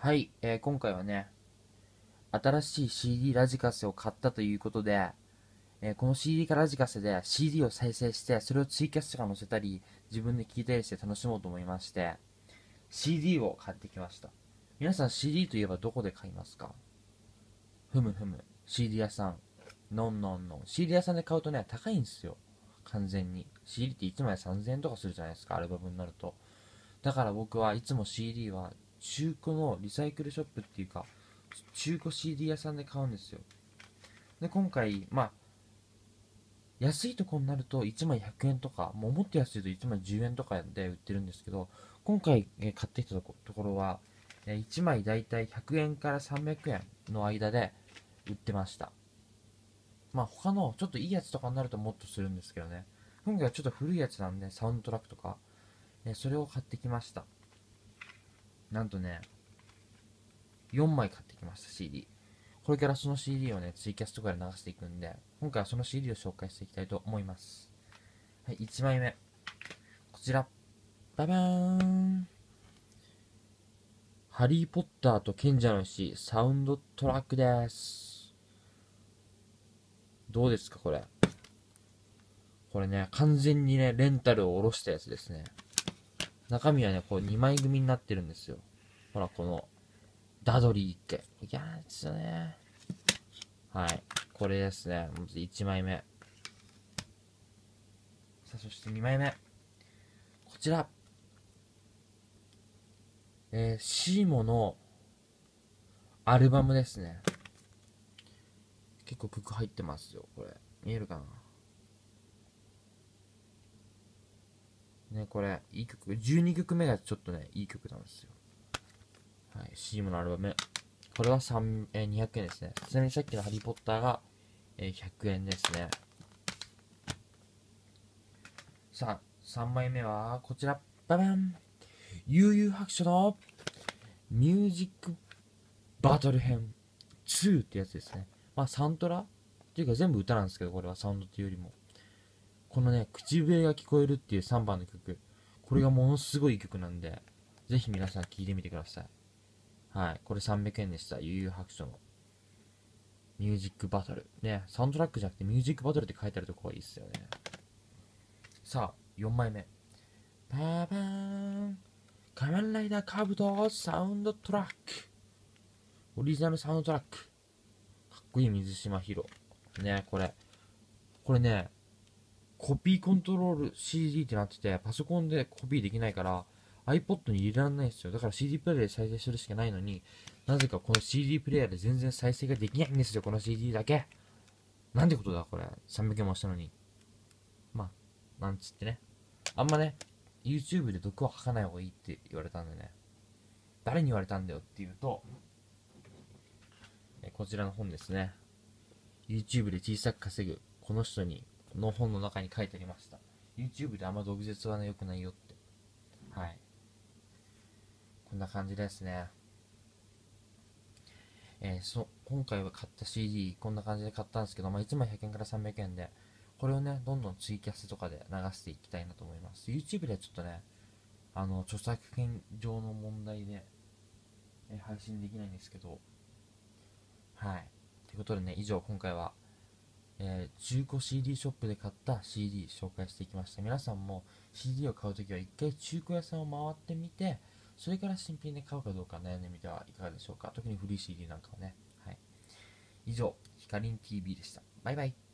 はい、今回はね、新しい CD ラジカセを買ったということで、この CD かラジカセで CD を再生して、それをツイキャスとか載せたり、自分で聴いたりして楽しもうと思いまして、CD を買ってきました。皆さん CD といえばどこで買いますか？ふむふむ。CD 屋さん。のんのんのん。CD 屋さんで買うとね、高いんですよ。完全に。CD って1枚3000円とかするじゃないですか、アルバムになると。だから僕はいつも CD は中古のリサイクルショップっていうか、中古 CD 屋さんで買うんですよ。で、今回、安いとこになると1枚100円とか、もうもっと安いと1枚10円とかで売ってるんですけど、今回、買ってきたところは、1枚だいたい100円から300円の間で売ってました。他のちょっといいやつとかになるともっとするんですけどね。今回はちょっと古いやつなんで、サウンドトラックとか、それを買ってきました。なんとね、4枚買ってきました CD。これからその CD をね、ツイキャスとかで流していくんで、今回はその CD を紹介していきたいと思います。はい、1枚目。こちら。ババーン。ハリーポッターと賢者の石サウンドトラックです。どうですかこれ。これね、完全にね、レンタルを下ろしたやつですね。中身はね、こう2枚組になってるんですよ。ほら、この、ダドリーって。いやーですよね。はい。これですね。まず1枚目。さあ、そして2枚目。こちら。シーモのアルバムですね。結構曲入ってますよ、これ。見えるかなね、これ、いい曲。12曲目がちょっとね、いい曲なんですよ。はい、シーモのアルバム。これは200円ですね。ちなみにさっきのハリーポッターが、100円ですね。さあ、3枚目はこちら。ババン。悠々白書のミュージックバトル編2ってやつですね。サントラっていうか全部歌なんですけど、これはサウンドっていうよりも。このね、口笛が聞こえるっていう3番の曲。これがものすごい曲なんで、ぜひ皆さん聴いてみてください。はい。これ300円でした。悠々白書のミュージックバトル。ね、サウンドトラックじゃなくてミュージックバトルって書いてあるとこがいいっすよね。さあ、4枚目。パーパーン。仮面ライダーカブトサウンドトラック。オリジナルサウンドトラック。かっこいい水島ヒロ。ね、これね、コピーコントロール CD ってなってて、パソコンでコピーできないから、iPod に入れられないんですよ。だから CD プレイヤーで再生するしかないのに、なぜかこの CD プレイヤーで全然再生ができないんですよ、この CD だけ。なんてことだ、これ。300円もしたのに。なんつってね。あんまね、YouTube で毒を吐かない方がいいって言われたんでね。誰に言われたんだよっていうと、こちらの本ですね。YouTube で小さく稼ぐ、この人に、この本の中に書いてありました。YouTube であんま毒舌はね、良くないよって。はい。こんな感じですね。今回は買った CD、こんな感じで買ったんですけど、1枚100円から300円で、これをね、どんどんツイキャスとかで流していきたいなと思います。YouTube ではちょっとね、著作権上の問題で、配信できないんですけど、はい。ということでね、以上、今回は、中古 CD ショップで買った CD 紹介していきました。皆さんも CD を買うときは一回中古屋さんを回ってみて、それから新品で買うかどうか悩んでみてはいかがでしょうか。特に古い CD なんかはね。はい。以上、ヒカリン TV でした。バイバイ。